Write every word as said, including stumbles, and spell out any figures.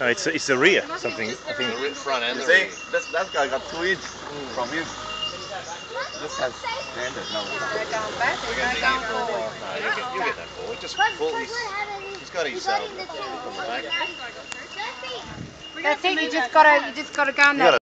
it's it's the rear something. I think. The front end. You see, this, that guy got two inch from him. This has standard. No, it's not. They're going back. We're They're going to going dig in for a forward. while. No, you'll get, you'll get that forward. Just pull his, he's got his um, on the back. That's it. You just gotta, you just gotta go on that.